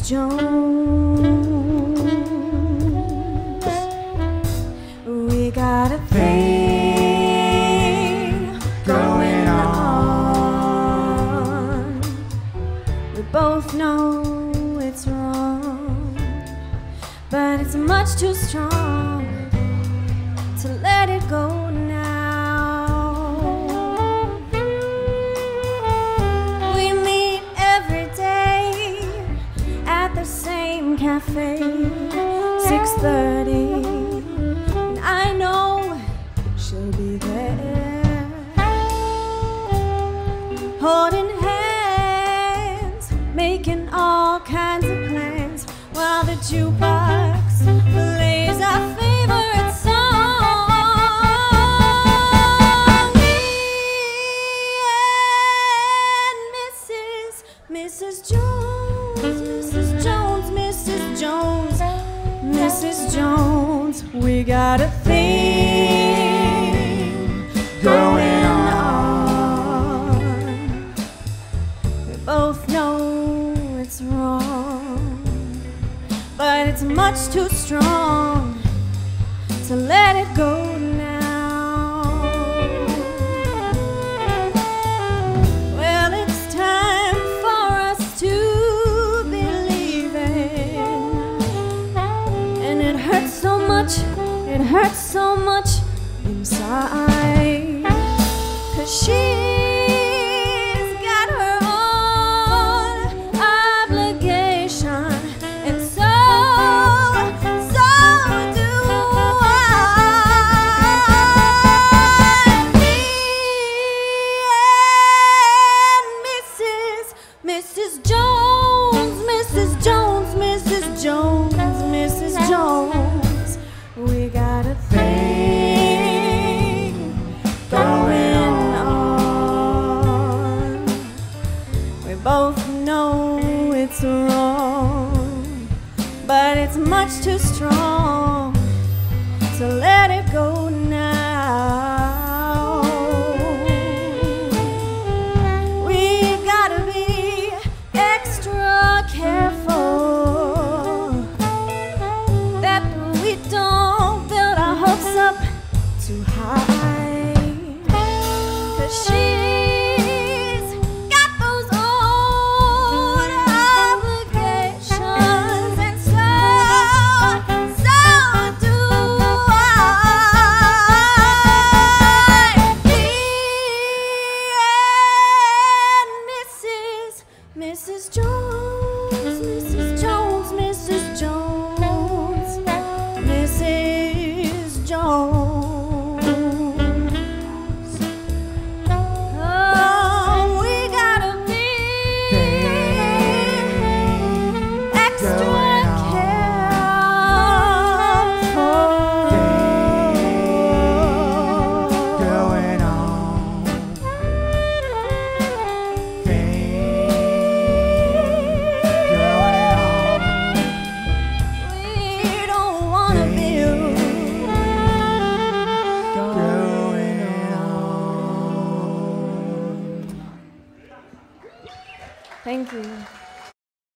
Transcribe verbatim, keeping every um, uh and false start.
Missus Jones, we got a thing going on. We both know it's wrong, but it's much too strong to let it go now. We meet every day at the same cafe, six thirty, and I know she'll be there, holding hands, making all kinds of plans, while the jukebox plays our favorite song. Me and Missus Missus Jones, Missus Jones, Missus Jones, Missus Jones, we got a thing going on. We both know it's wrong, but it's much too strong to let it go now. Well, it's time for us to believe in, and it hurts so much, it hurts so much inside, 'cause she's got her own obligation, and so so do I. Me and Missus Missus Jones, Missus Jones, Missus Jones, Missus Jones, we got a thing going on. We both know it's wrong, but it's much too strong to let it go now. We gotta be extra careful that we don't build our hopes up too high, 'cause she's got those old obligations, and so, so do I. Me and Missus Missus Jones, Missus Jones, Missus Jones, Missus Jones. Oh, we gotta be extra careful. Going on. We don't wanna build. Going on. Thank you.